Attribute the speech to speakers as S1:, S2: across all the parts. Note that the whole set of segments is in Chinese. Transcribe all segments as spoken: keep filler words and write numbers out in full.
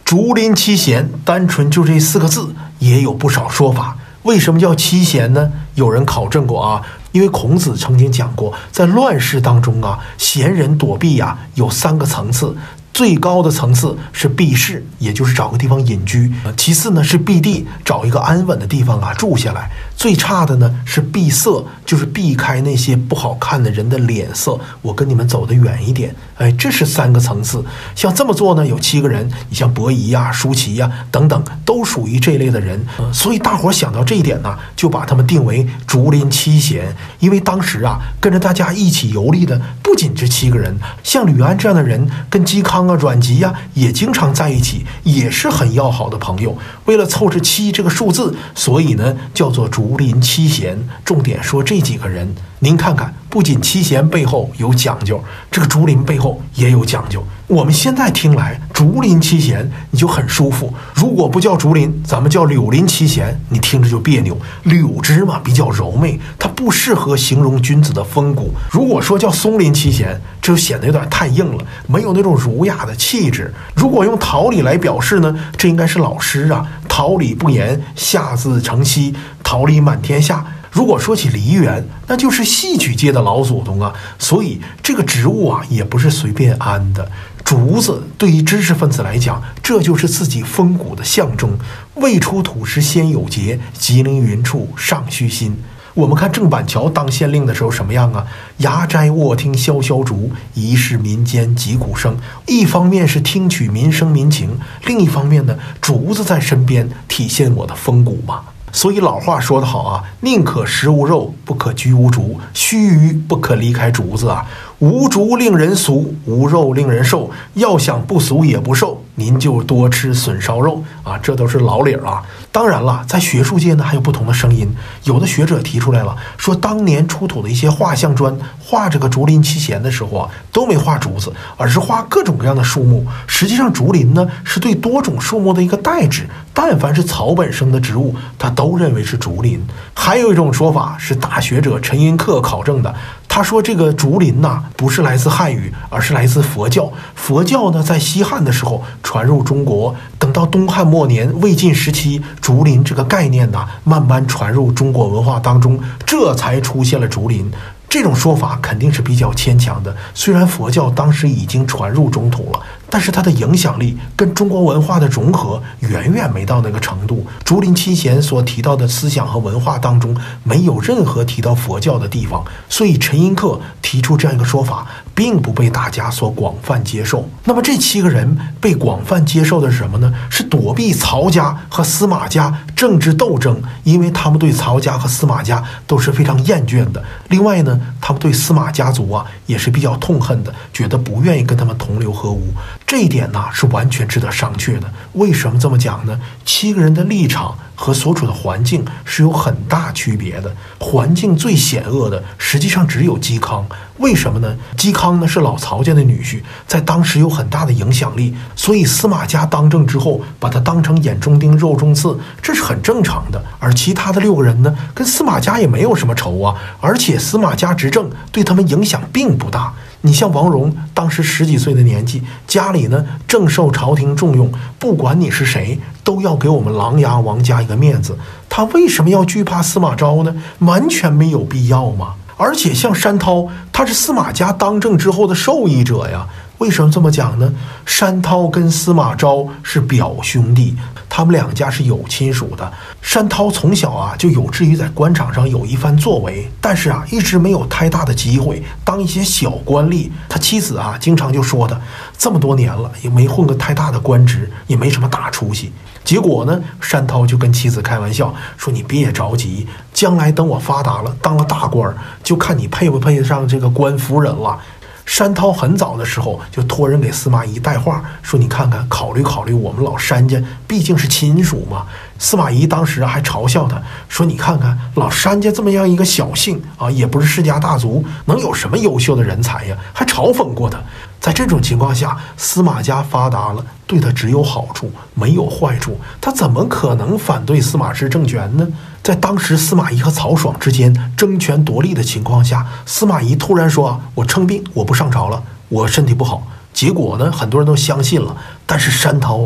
S1: 竹林七贤，单纯就这四个字也有不少说法。为什么叫七贤呢？有人考证过啊，因为孔子曾经讲过，在乱世当中啊，贤人躲避呀、啊、有三个层次。最高的层次是避世，也就是找个地方隐居；其次呢是避地，找一个安稳的地方啊住下来；最差的呢是避色，就是避开那些不好看的人的脸色，我跟你们走得远一点。哎，这是三个层次。像这么做呢，有七个人，你像伯夷呀、舒淇呀等等，都属于这类的人。呃、所以大伙想到这一点呢，就把他们定为竹林七贤。因为当时啊，跟着大家一起游历的不仅这七个人，像吕安这样的人，跟嵇康啊、阮籍呀，也经常在一起，也是很要好的朋友。为了凑着七这个数字，所以呢叫做竹林七贤。重点说这几个人，您看看，不仅七贤背后有讲究，这个竹林背后也有讲究。我们现在听来，竹林七贤你就很舒服。如果不叫竹林，咱们叫柳林七贤，你听着就别扭。柳枝嘛比较柔媚，它不适合形容君子的风骨。如果说叫松林七贤，这就显得有点太硬了，没有那种儒雅的气质。如果用桃李来表示呢，这应该是老师啊，桃李不言，下自成蹊，桃李满天下。如果说起梨园，那就是戏曲界的老祖宗啊，所以这个植物啊也不是随便安的。竹子对于知识分子来讲，这就是自己风骨的象征。未出土时先有节，吉林云处尚虚心。我们看郑板桥当县令的时候什么样啊？牙斋卧听萧萧竹，疑是民间疾苦声。一方面是听取民生民情，另一方面呢，竹子在身边，体现我的风骨嘛。所以老话说得好啊，宁可食无肉，不可居无竹。须臾不可离开竹子啊！无竹令人俗，无肉令人瘦。要想不俗也不瘦，您就多吃笋烧肉啊！这都是老理儿啊。当然了，在学术界呢还有不同的声音。有的学者提出来了，说当年出土的一些画像砖画这个竹林七贤的时候啊，都没画竹子，而是画各种各样的树木。实际上竹林呢是对多种树木的一个代指，但凡是草本生的植物，它都认为是竹林。还有一种说法是大学者陈寅恪考证的，他说这个竹林呐、啊，不是来自汉语，而是来自佛教。佛教呢在西汉的时候传入中国，等到东汉末年魏晋时期，竹林这个概念呢、啊、慢慢传入中国文化当中，这才出现了竹林。这种说法肯定是比较牵强的，虽然佛教当时已经传入中土了，但是它的影响力跟中国文化的融合远远没到那个程度。竹林七贤所提到的思想和文化当中没有任何提到佛教的地方，所以陈寅恪提出这样一个说法并不被大家所广泛接受。那么这七个人被广泛接受的是什么呢？是躲避曹家和司马家政治斗争，因为他们对曹家和司马家都是非常厌倦的。另外呢，他们对司马家族啊也是比较痛恨的，觉得不愿意跟他们同流合污。这一点呢是完全值得商榷的。为什么这么讲呢？七个人的立场和所处的环境是有很大区别的。环境最险恶的实际上只有嵇康。为什么呢？嵇康呢是老曹家的女婿，在当时有很大的影响力，所以司马家当政之后把他当成眼中钉肉中刺，这是很正常的。而其他的六个人呢，跟司马家也没有什么仇啊，而且司马家执政对他们影响并不大。你像王戎，当时十几岁的年纪，家里呢正受朝廷重用，不管你是谁，都要给我们琅琊王家一个面子。他为什么要惧怕司马昭呢？完全没有必要嘛。而且像山涛，他是司马家当政之后的受益者呀。为什么这么讲呢？山涛跟司马昭是表兄弟，他们两家是有亲属的。山涛从小啊就有志于在官场上有一番作为，但是啊一直没有太大的机会当一些小官吏。他妻子啊经常就说他，这么多年了也没混个太大的官职，也没什么大出息。结果呢，山涛就跟妻子开玩笑说，你别着急，将来等我发达了当了大官，就看你配不配得上这个官夫人了。山涛很早的时候就托人给司马懿带话，说你看看，考虑考虑我们老山家，毕竟是亲属嘛。司马懿当时还嘲笑他说，你看看老山家这么样一个小姓啊，也不是世家大族，能有什么优秀的人才呀？还嘲讽过他。在这种情况下，司马家发达了，对他只有好处，没有坏处，他怎么可能反对司马氏政权呢？在当时司马懿和曹爽之间争权夺利的情况下，司马懿突然说啊，我称病，我不上朝了，我身体不好。结果呢，很多人都相信了，但是山涛啊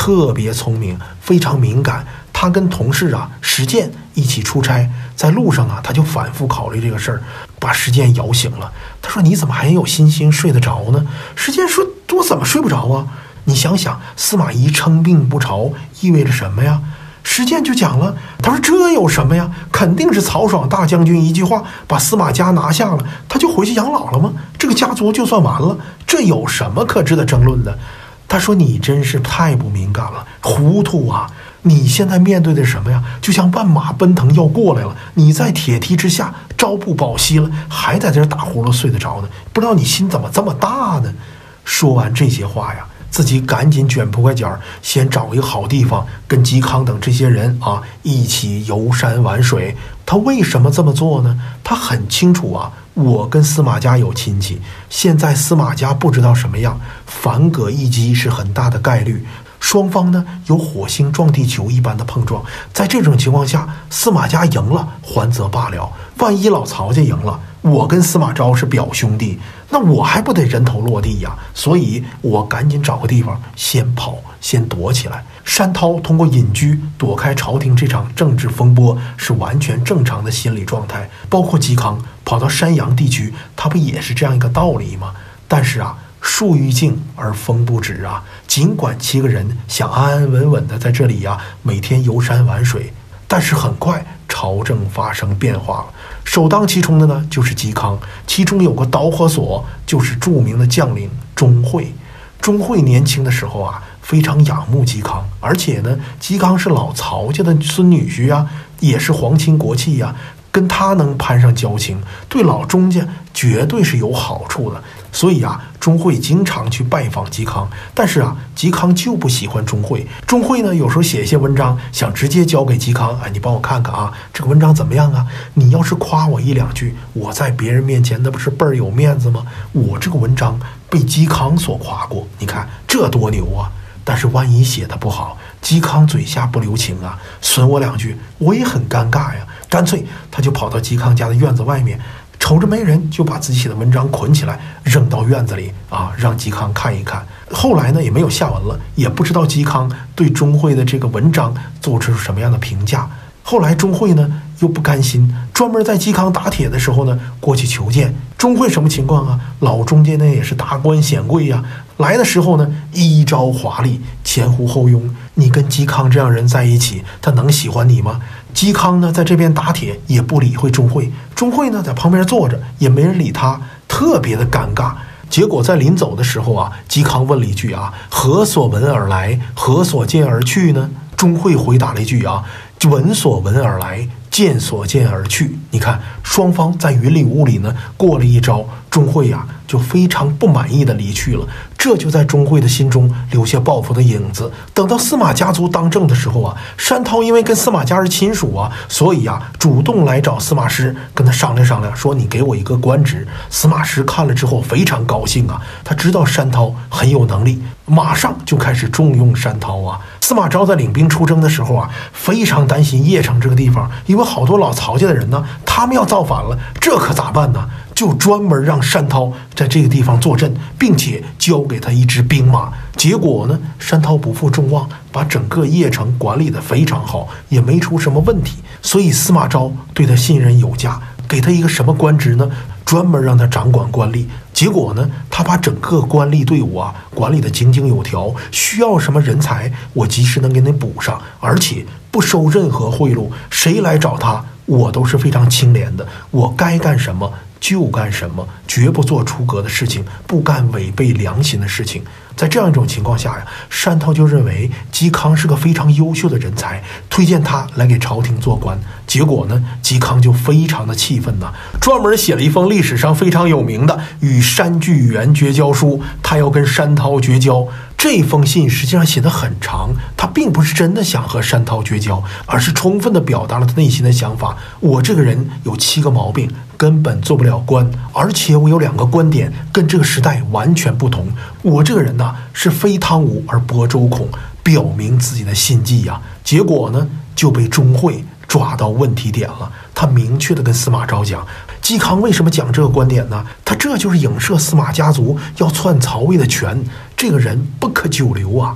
S1: 特别聪明，非常敏感。他跟同事啊石建一起出差，在路上啊，他就反复考虑这个事儿，把石建摇醒了。他说：“你怎么还有信心睡得着呢？”石建说：“我怎么睡不着啊？你想想，司马懿称病不朝，意味着什么呀？”石建就讲了，他说：“这有什么呀？肯定是曹爽大将军一句话把司马家拿下了，他就回去养老了吗？这个家族就算完了，这有什么可值得争论的？”他说：“你真是太不敏感了，糊涂啊！你现在面对的是什么呀？就像万马奔腾要过来了，你在铁蹄之下朝不保夕了，还在这打呼噜睡得着呢？不知道你心怎么这么大呢？”说完这些话呀，自己赶紧卷铺盖卷，先找一个好地方，跟嵇康等这些人啊一起游山玩水。他为什么这么做呢？他很清楚啊，我跟司马家有亲戚，现在司马家不知道什么样，反戈一击是很大的概率。双方呢有火星撞地球一般的碰撞，在这种情况下，司马家赢了还则罢了，万一老曹家赢了，我跟司马昭是表兄弟，那我还不得人头落地呀？所以我赶紧找个地方先跑，先躲起来。山涛通过隐居躲开朝廷这场政治风波是完全正常的心理状态，包括嵇康跑到山阳地区，他不也是这样一个道理吗？但是啊，树欲静而风不止啊！尽管七个人想安安稳稳的在这里呀、啊，每天游山玩水，但是很快朝政发生变化了。首当其冲的呢就是嵇康，其中有个导火索就是著名的将领钟会。钟会年轻的时候啊，非常仰慕嵇康，而且呢，嵇康是老曹家的孙女婿啊，也是皇亲国戚呀、啊，跟他能攀上交情，对老钟家绝对是有好处的。所以啊，钟会经常去拜访嵇康，但是啊，嵇康就不喜欢钟会。钟会呢，有时候写一些文章，想直接交给嵇康，哎，你帮我看看啊，这个文章怎么样啊？你要是夸我一两句，我在别人面前那不是倍儿有面子吗？我这个文章被嵇康所夸过，你看这多牛啊！但是万一写的不好，嵇康嘴下不留情啊，损我两句，我也很尴尬呀。干脆他就跑到嵇康家的院子外面，瞅着没人，就把自己写的文章捆起来扔到院子里啊，让嵇康看一看。后来呢，也没有下文了，也不知道嵇康对钟会的这个文章做出什么样的评价。后来钟会呢又不甘心，专门在嵇康打铁的时候呢过去求见。钟会什么情况啊？老钟家呢也是达官显贵呀、啊，来的时候呢衣着华丽，前呼后拥。你跟嵇康这样人在一起，他能喜欢你吗？嵇康呢在这边打铁，也不理会钟会，钟会呢在旁边坐着，也没人理他，特别的尴尬。结果在临走的时候啊，嵇康问了一句啊：“何所闻而来？何所见而去呢？”钟会回答了一句啊：“闻所闻而来，见所见而去。”你看，双方在云里雾里呢过了一招，钟会呀、啊、就非常不满意的离去了。这就在钟会的心中留下报复的影子。等到司马家族当政的时候啊，山涛因为跟司马家是亲属啊，所以啊主动来找司马师，跟他商量商量，说你给我一个官职。司马师看了之后非常高兴啊，他知道山涛很有能力，马上就开始重用山涛啊。司马昭在领兵出征的时候啊，非常担心邺城这个地方，因为好多老曹家的人呢，他们要造反了，这可咋办呢？就专门让山涛在这个地方坐镇，并且交给他一支兵马。结果呢，山涛不负众望，把整个邺城管理得非常好，也没出什么问题。所以司马昭对他信任有加，给他一个什么官职呢？专门让他掌管官吏。结果呢，他把整个官吏队伍啊管理得井井有条，需要什么人才，我及时能给你补上，而且不收任何贿赂，谁来找他，我都是非常清廉的，我该干什么就干什么，绝不做出格的事情，不干违背良心的事情。在这样一种情况下呀，山涛就认为嵇康是个非常优秀的人才，推荐他来给朝廷做官。结果呢，嵇康就非常的气愤呐，专门写了一封历史上非常有名的与山巨源绝交书，他要跟山涛绝交。这封信实际上写得很长，他并不是真的想和山涛绝交，而是充分的表达了他内心的想法。我这个人有七个毛病，根本做不了官，而且我有两个观点跟这个时代完全不同。我这个人呢、啊、是非汤武而驳周孔，表明自己的心迹呀、啊。结果呢就被钟会抓到问题点了。他明确的跟司马昭讲，嵇康为什么讲这个观点呢？他这就是影射司马家族要篡曹魏的权，这个人不可久留啊。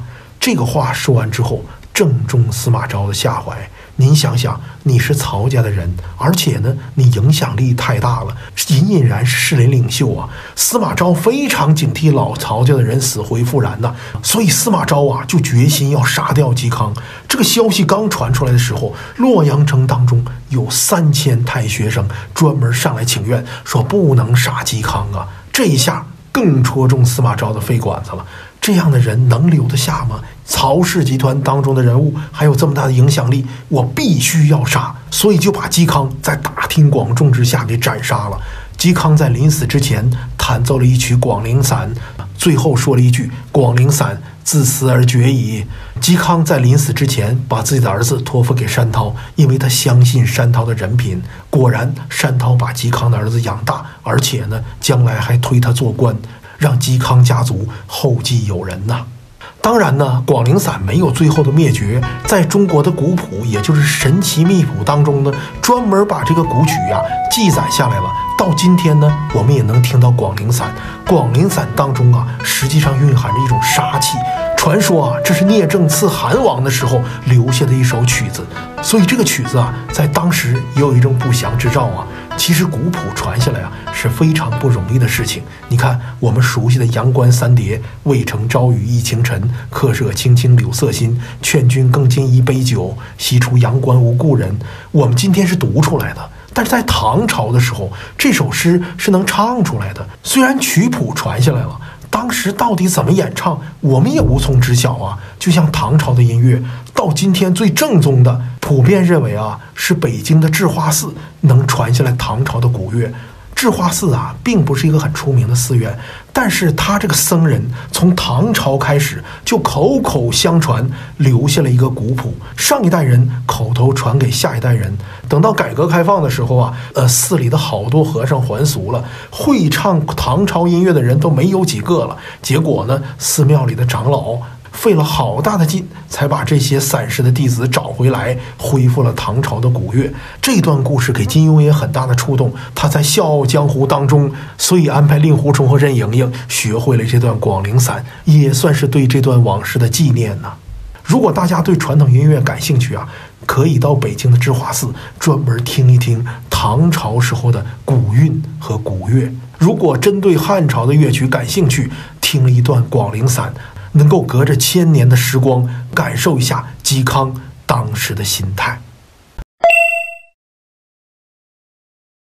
S1: 这个话说完之后，正中司马昭的下怀。您想想，你是曹家的人，而且呢，你影响力太大了，隐隐然是士林领袖啊。司马昭非常警惕老曹家的人死灰复燃呐、啊，所以司马昭啊就决心要杀掉嵇康。这个消息刚传出来的时候，洛阳城当中有三千太学生专门上来请愿，说不能杀嵇康啊。这一下更戳中司马昭的肺管子了。这样的人能留得下吗？曹氏集团当中的人物还有这么大的影响力，我必须要杀，所以就把嵇康在大庭广众之下给斩杀了。嵇康在临死之前弹奏了一曲《广陵散》，最后说了一句“广陵散，自死而绝矣”。嵇康在临死之前把自己的儿子托付给山涛，因为他相信山涛的人品。果然，山涛把嵇康的儿子养大，而且呢，将来还推他做官，让嵇康家族后继有人呐、啊。当然呢，广陵散没有最后的灭绝，在中国的古谱，也就是神奇秘谱当中呢，专门把这个古曲呀、啊、记载下来了。到今天呢，我们也能听到广陵散。广陵散当中啊，实际上蕴含着一种杀气。传说啊，这是聂政刺韩王的时候留下的一首曲子，所以这个曲子啊，在当时也有一种不祥之兆啊。其实古谱传下来啊，是非常不容易的事情。你看，我们熟悉的阳关三叠，渭城朝雨浥轻尘，客舍青青柳色新，劝君更尽一杯酒，西出阳关无故人。我们今天是读出来的，但是在唐朝的时候，这首诗是能唱出来的。虽然曲谱传下来了，当时到底怎么演唱，我们也无从知晓啊。就像唐朝的音乐，到今天最正宗的，普遍认为啊，是北京的智化寺能传下来唐朝的古乐。智化寺啊，并不是一个很出名的寺院，但是他这个僧人从唐朝开始就口口相传，留下了一个古谱，上一代人口头传给下一代人。等到改革开放的时候啊，呃，寺里的好多和尚还俗了，会唱唐朝音乐的人都没有几个了。结果呢，寺庙里的长老费了好大的劲，才把这些散失的弟子找回来，恢复了唐朝的古乐。这段故事给金庸也很大的触动，他在《笑傲江湖》当中，所以安排令狐冲和任盈盈学会了这段广陵散，也算是对这段往事的纪念呢、啊。如果大家对传统音乐感兴趣啊，可以到北京的智化寺专门听一听唐朝时候的古韵和古乐。如果针对汉朝的乐曲感兴趣，听了一段广陵散，能够隔着千年的时光感受一下嵇康当时的心态。